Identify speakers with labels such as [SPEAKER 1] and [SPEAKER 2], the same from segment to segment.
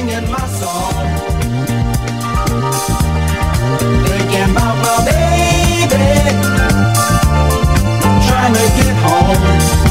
[SPEAKER 1] singing my song, thinking about my baby, trying to get home.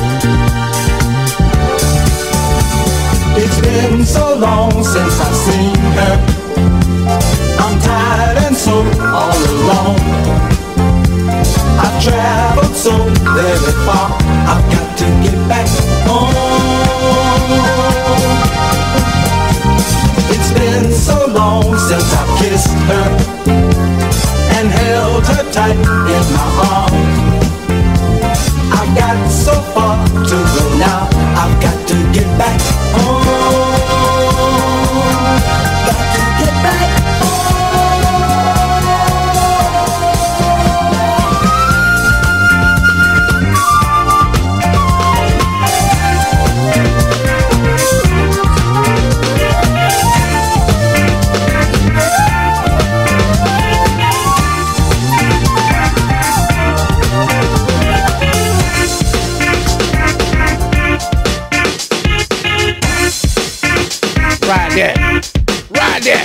[SPEAKER 1] It's been so long since I've seen her. I'm tired and so all alone. I've traveled so very far, I've got to get back home. It's been so long since I've kissed her and held her tight in my arms. I've got so far to go now, I've got to get back home. Got to get back
[SPEAKER 2] Ride that. Ride that.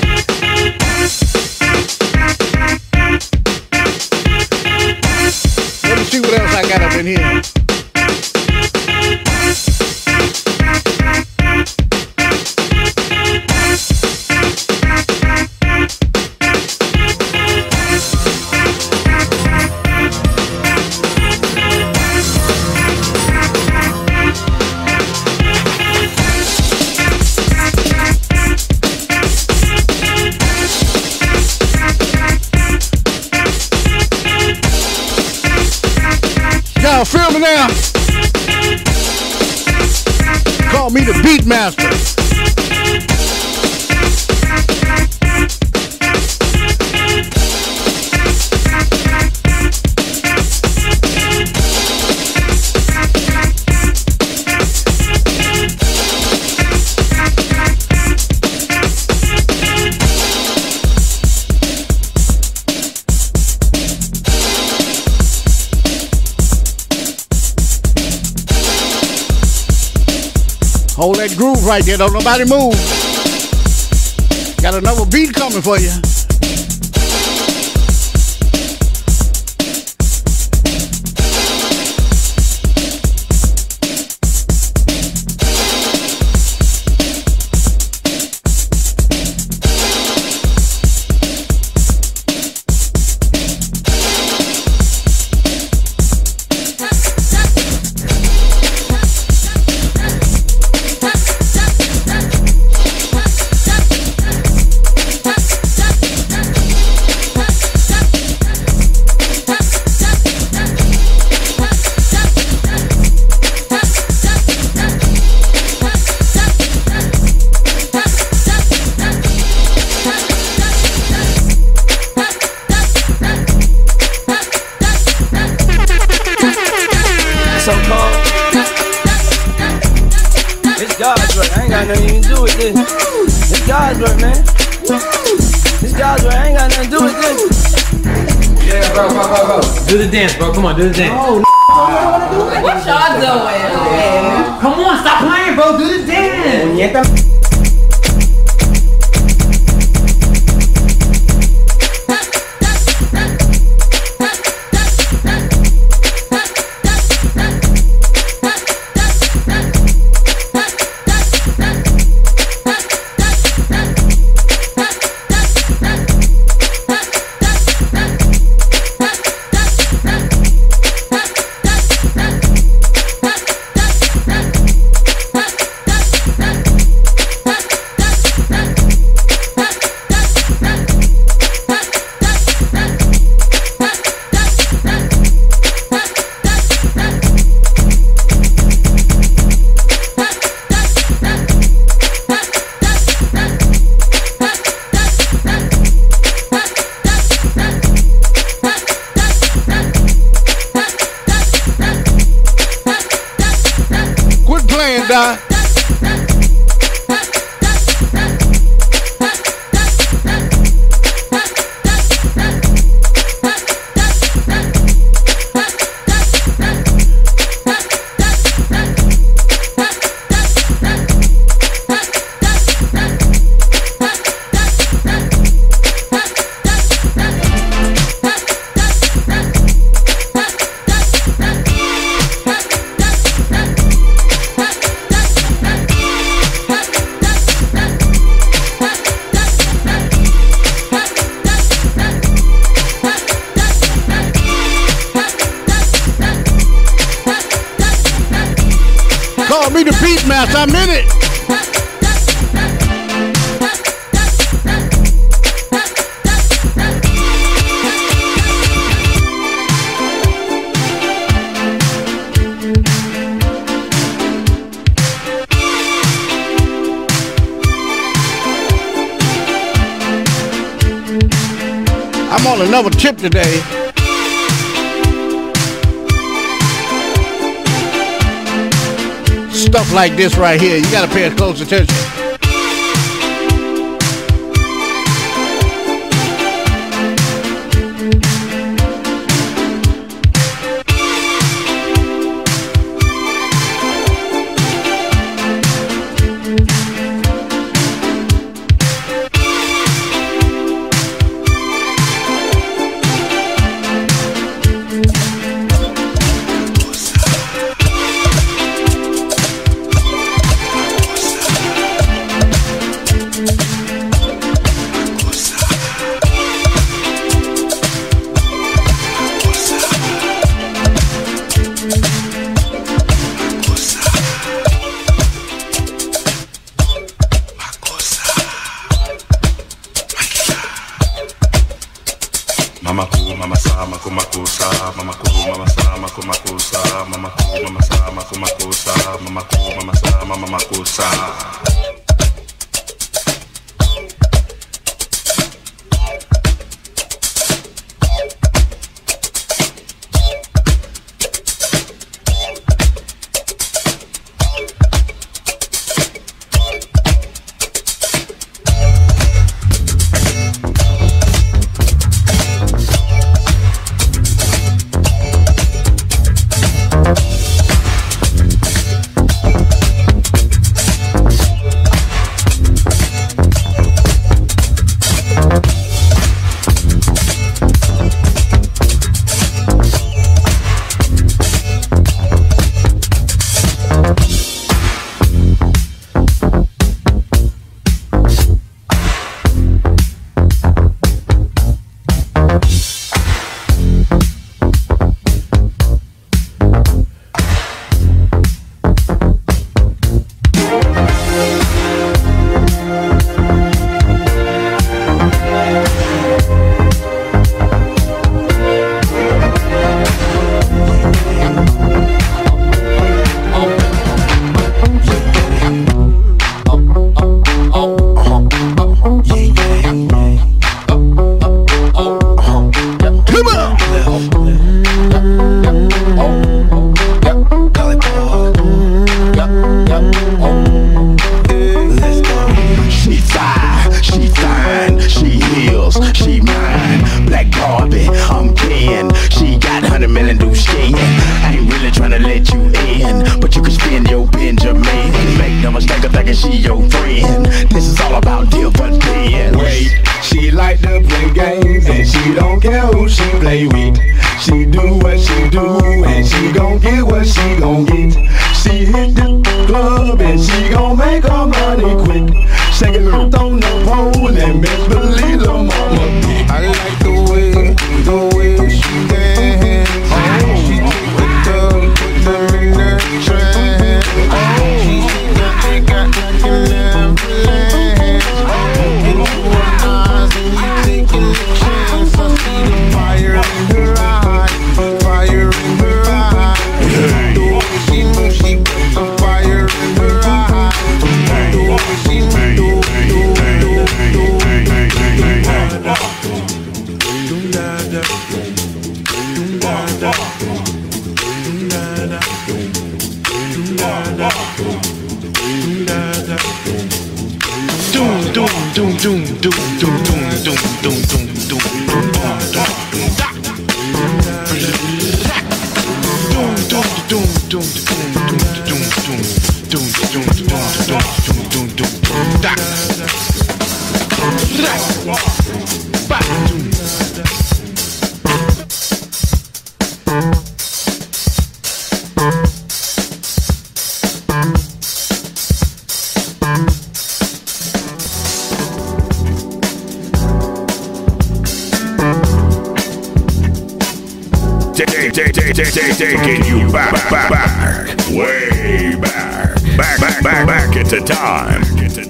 [SPEAKER 2] Let me see what else I got up in here. Y'all feel me now? Call me the Beat Master. Hold that groove right there. Don't nobody move. Got another beat coming for you.
[SPEAKER 3] Do the dance, bro. Come on, do the dance.
[SPEAKER 4] Oh, what y'all doing?
[SPEAKER 3] Come on, stop playing, bro. Do the dance.
[SPEAKER 2] Call me the beat master, I'm in it. I'm on another tip today. Stuff like this right here, you gotta pay close attention.
[SPEAKER 5] Taking you back, way back. Back into time.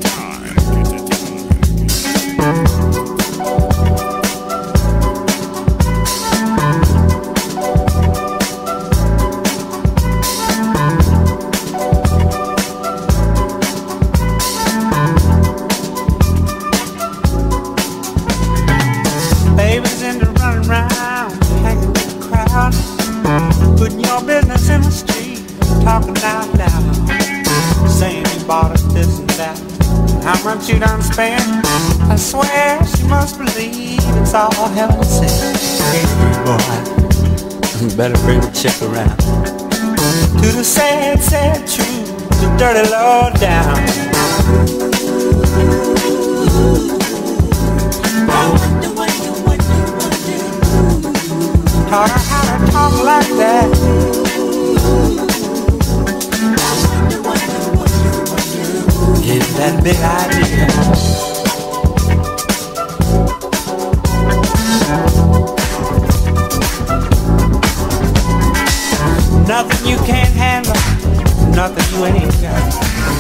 [SPEAKER 6] Babies into running around, hanging with the crowd, putting your business in the street, talking out loud, saying you bought us this and that, how much you done spent. I swear she must believe it's all heaven sent. Hey, boy, you better bring the check around to the sad, sad truth, the dirty low down. Taught her how to talk like that. Give that big idea. Nothing you can't handle, nothing you ain't got.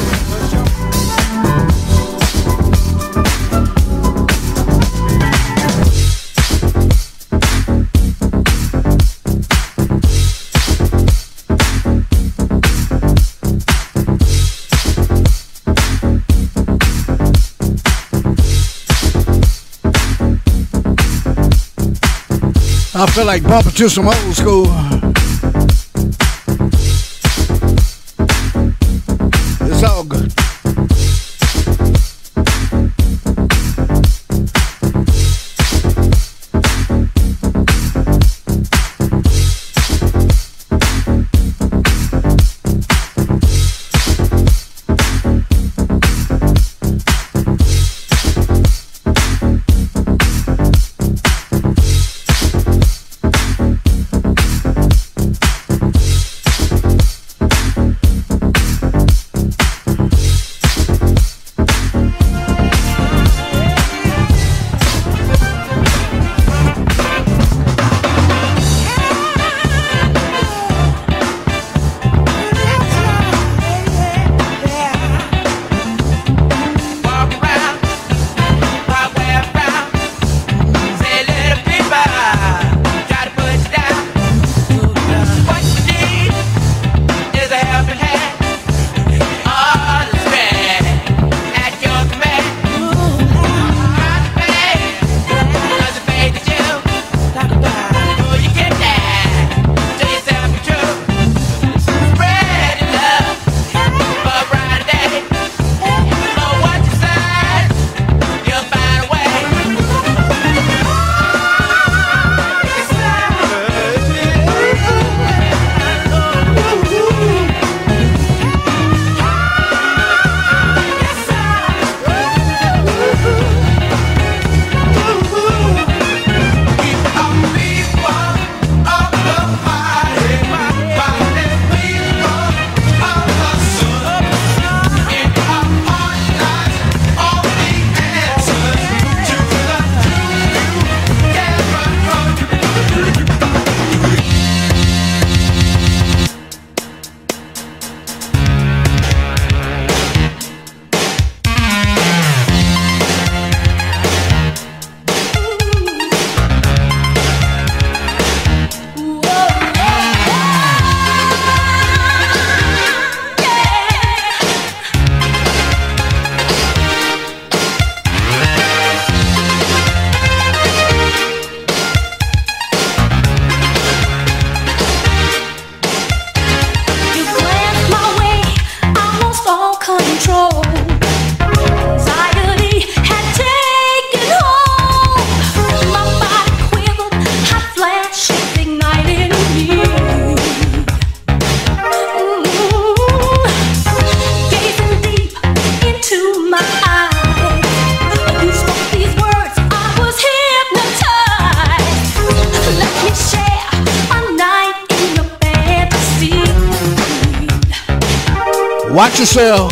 [SPEAKER 2] I feel like bumping to some old school. It's all good. Watch yourself.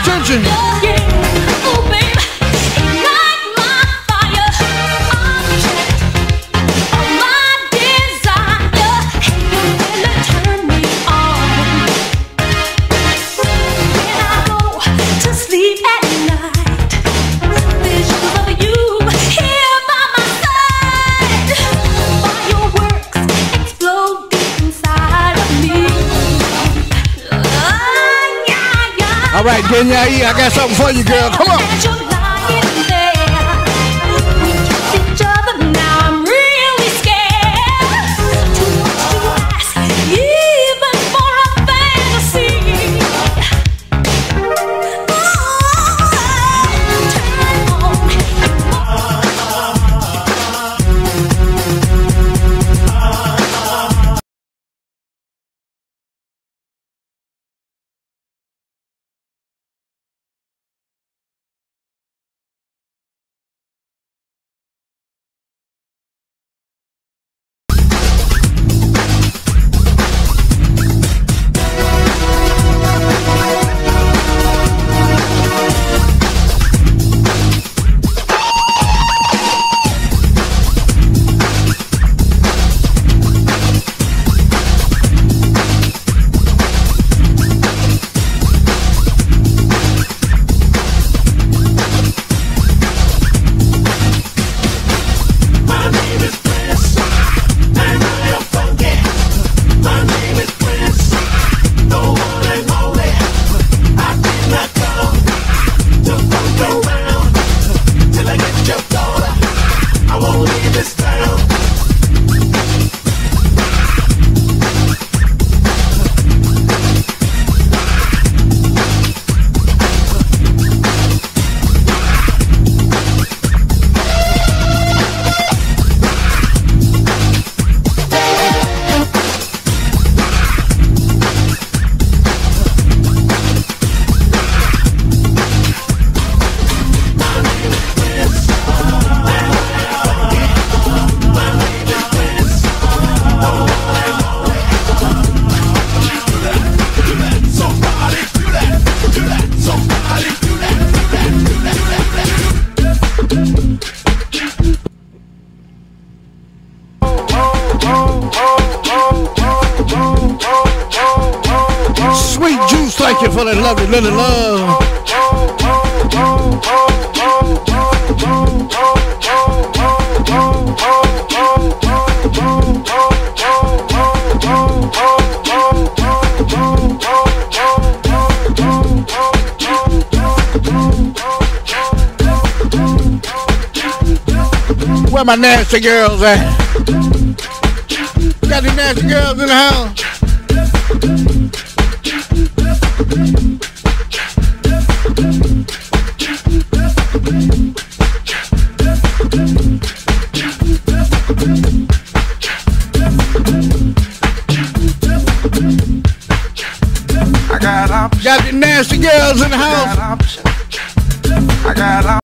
[SPEAKER 2] attention. All right, Kenya, I got something for you, girl. Come on. Sweet juice, thank you for that lovely little love. Where my nasty girls at? Got the nasty girls in the house. Got the nasty girls in the house. I got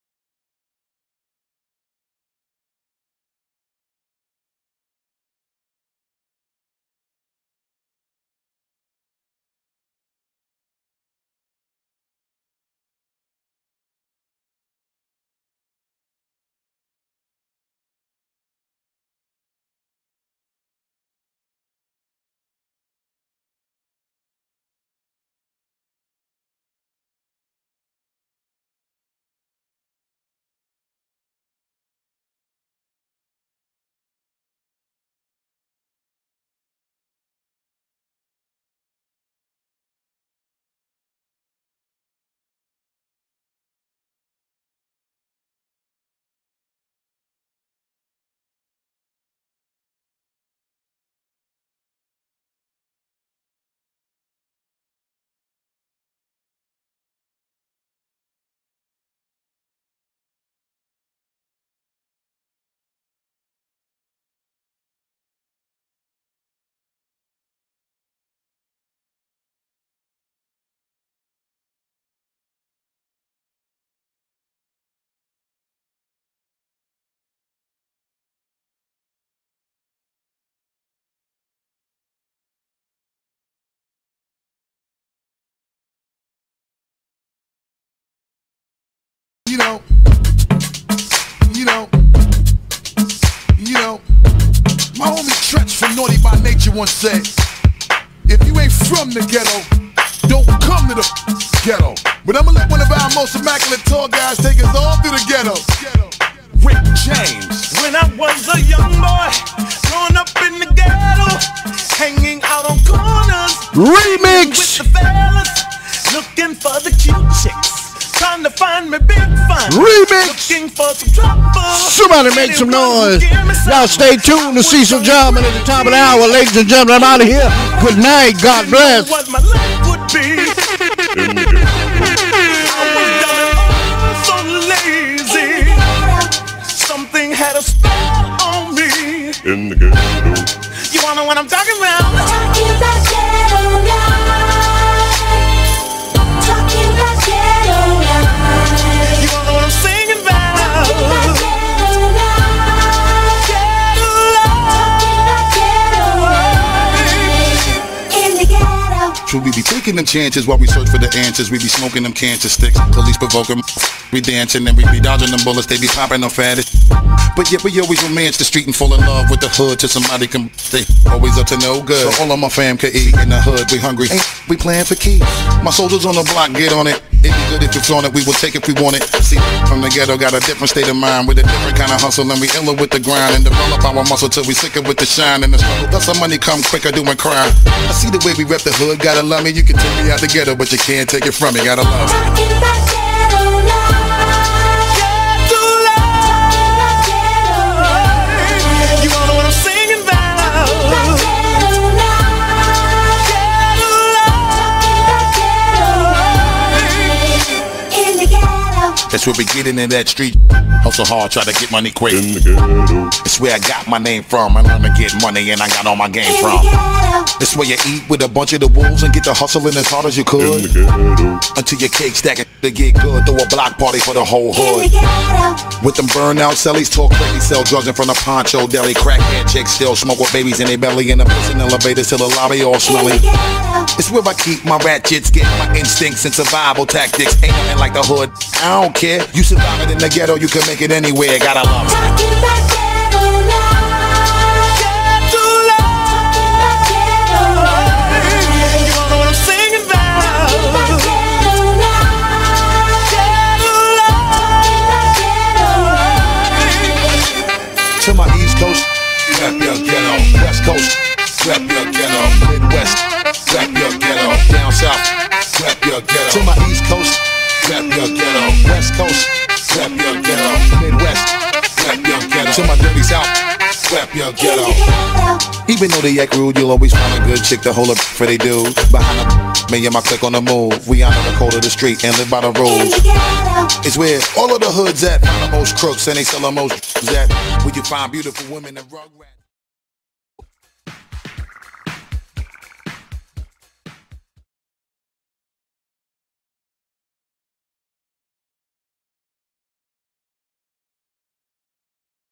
[SPEAKER 5] Stretch from Naughty by Nature once said, if you ain't from the ghetto, don't come to the ghetto. But I'ma let one of our most immaculate tall guys take us all through the ghetto. Rick James.
[SPEAKER 6] When I was a young boy, growing up in the ghetto, hanging out on corners,
[SPEAKER 2] Remix
[SPEAKER 6] with the fellas, looking for the cute chicks, trying to find me big fun.
[SPEAKER 2] Remix.
[SPEAKER 6] Looking for some trouble.
[SPEAKER 2] Somebody make some noise. Y'all stay tuned to Cecil Jarman at the top of the hour. Ladies and gentlemen, I'm out of here. Good night. God bless.
[SPEAKER 6] What my life would be. I was dumb and oh, so lazy. Something had a spell on me.
[SPEAKER 7] In the ghetto.
[SPEAKER 6] You wanna know what I'm talking about?
[SPEAKER 8] We're talking about ghetto life. Talking about ghetto life.
[SPEAKER 6] You wanna know what I'm singing about?
[SPEAKER 8] Talking about ghetto life.
[SPEAKER 6] Ghetto life.
[SPEAKER 8] Talking about ghetto life. In the ghetto.
[SPEAKER 5] True, we be taking them chances while we search for the answers. We be smoking them cancer sticks. Police provoking. We dancing and we be dodging them bullets. They be popping no fattest. But yet we always romance the street and fall in love with the hood till somebody come. They always up to no good. So all of my fam can eat in the hood. We hungry. Ain't we playing for keys? My soldiers on the block, get on it. It'd be good if you flaunt it. We will take if we want it. See, from the ghetto got a different state of mind with a different kind of hustle, and we iller with the grind and develop our muscle till we sicker with the shine and the struggle. Thus our money come quicker doing crime. I see the way we rep the hood. Gotta love me. You can take me out the ghetto, but you can't take it from me. Gotta love me.
[SPEAKER 8] Talking about ghetto life.
[SPEAKER 6] You wanna know what I'm singing about?
[SPEAKER 8] Ghetto life. In the ghetto.
[SPEAKER 5] That's where we get into that street. Hustle hard, try to get money quick.
[SPEAKER 7] In the ghetto.
[SPEAKER 5] It's where I got my name from. I learned to get money and I got all my game
[SPEAKER 8] In
[SPEAKER 5] from.
[SPEAKER 8] the ghetto.
[SPEAKER 5] It's where you eat with a bunch of the wolves and get the hustling as hard as you
[SPEAKER 7] In
[SPEAKER 5] could.
[SPEAKER 7] the ghetto.
[SPEAKER 5] Until your cake stacking to get good. Throw a block party for the whole
[SPEAKER 8] In the
[SPEAKER 5] hood.
[SPEAKER 8] ghetto.
[SPEAKER 5] With them burnout cellies, talk crazy, sell drugs in front of Poncho Deli. Crackhead chicks still smoke with babies in their belly. In the prison elevators till the lobby all
[SPEAKER 8] In
[SPEAKER 5] smelly.
[SPEAKER 8] the ghetto.
[SPEAKER 5] It's where I keep my ratchets, get my instincts and survival tactics. Ain't nothing like the hood. I don't care. You survive it in the ghetto, you can make it anywhere. Gotta love it.
[SPEAKER 8] Talking about ghetto life.
[SPEAKER 6] Ghetto life.
[SPEAKER 8] Ghetto life.
[SPEAKER 6] You wanna know what I'm singing about?
[SPEAKER 8] Ghetto life.
[SPEAKER 6] Ghetto life.
[SPEAKER 5] To my East Coast, rap your ghetto. West Coast, rap your ghetto. Midwest, rap your ghetto. Down South, rap your ghetto. To my East Coast, rap your ghetto. West Coast, rap your ghetto. Midwest, rap your ghetto. To my dirty South, rap your ghetto. Even though they act rude, you'll always find a good chick to hold up for they do. Behind the me and my clique on the move. We honor the code of the street and live by the
[SPEAKER 8] In
[SPEAKER 5] rules.
[SPEAKER 8] the ghetto.
[SPEAKER 5] It's where all of the hoods at, find the most crooks and they sell the most at. Where you find beautiful women and rug rats.